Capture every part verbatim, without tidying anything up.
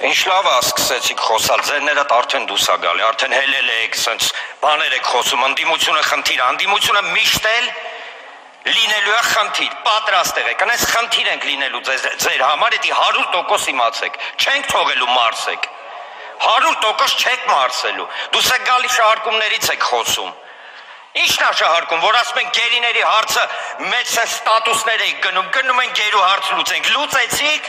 Ինչ լավ է սկսեցիք խոսալ, ձերներդ արդեն դուրս է գալի, արդեն հելել եք, սենց բաներ եք խոսում, ընդդիմությունը խնդիր, ընդդիմությունը միշտ էլ լինելու է խնդիր, պատրաստ եղեք, այնպես խնդիր ենք լինելու ձեր համար, դա հարյուր տոկոս իմացեք, չենք թողելու մարսեք, հարյուր տոկոս չեք մարսելու, դուք եք գալի շահարկումներից եք խոսում, ի՞նչն է շահարկում, որ ասում են գերիների հարցը մեծ ստատուսներ եք գնում, գնում են գերու հարց լուծենք, լուծեցիք։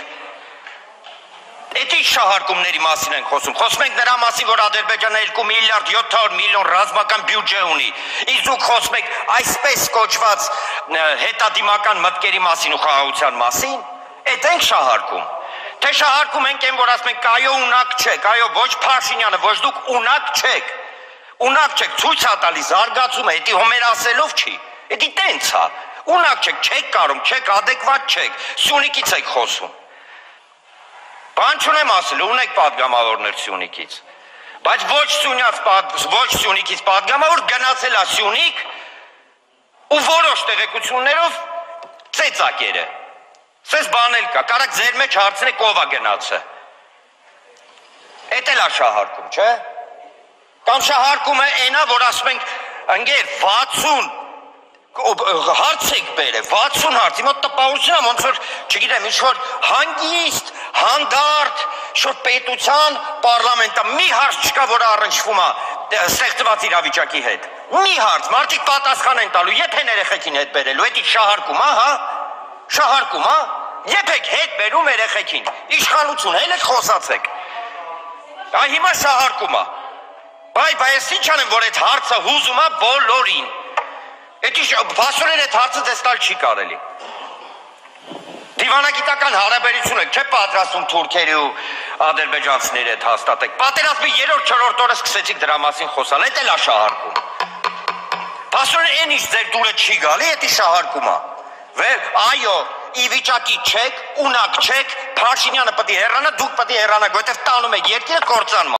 Էդ ինչ շահարկումների մասին ենք խոսում, խոսում ենք նրա մասին, որ Ադրբեջանը երկու միլիարդ յոթ հարյուր միլիոն ռազմական բյուջե ունի, իսկ դուք խոսում եք այսպես կոչված հետադիմական մտքերի մասին ու խաղաղության մասին, էդ ենք շահարկում, թե շահարկում ենք այն, որ ասում ենք այո ունակ չեք, այո ոչ Փաշինյանը, ոչ դուք ունակ չեք, ունակ չեք, ցույց է տալիս զարգացումը, դա հոմեր ասելով չի, դա տենց է, ունակ չեք, չեք կարող, չեք ադեկվատ չեք, Սյունիքից եք խոսում։ Բան չունեմ ասել, ունեք պատգամավորներ Սյունիքից, բայց ոչ Սյունիքից պատգամավոր գնացել է Սյունիք ու որոշ տեղեկություններով ծեծակերը, սես բանել կա, կարակ ձեր մեջ հարցնեք ով է գնացը, էդ էլ է շահարկում, չէ, կամ շահարկում է այնա, որ ասում ենք, ընգեր, վաթսուն հարց եք բերել, վաթսուն հարց, իմ ոտ տպավորություն եմ, ոնց որ, չգիտեմ, ինչ-որ հանգիստ, հանդարտ, շոր պետության պարլամենտա, մի հարց չկա, որ առնչվում է ստեղծված իրավիճակի հետ, մի հարց, մարդիկ պատասխան են տալու, եփ են երեխեքին հետ բերելու, էդ շահարկում, հա, շահարկում, հա, եփ եք հետ բերում երեխեքին, իշխանություն, հել եք խոսացեք, այ հիմա շահարկում է, բայ, բայց ինչ անեմ, որ այդ հարցը հուզում է բոլորին, Բասորեն այդ հարցը ձեզ տալ չի կարելի։ Դիվանագիտական հարաբերություն եք, չէ պատրաստում թուրքերի ու ադրբեջանցիների հետ հաստատեք։ Պատերազմի երրորդ չորրորդ օրը սկսեցիք դրա մասին խոսալ, էդ էլ է շահարկում։ Բասորեն այն ինչ ձեր դուրը չի գալի, դա շահարկում է։ Այո, ի վիճակի չեք, ունակ չեք, Փաշինյանը պետք է հեռանա, դուք պետք է հեռանաք, որովհետև տանում եք երկիրը կործանման։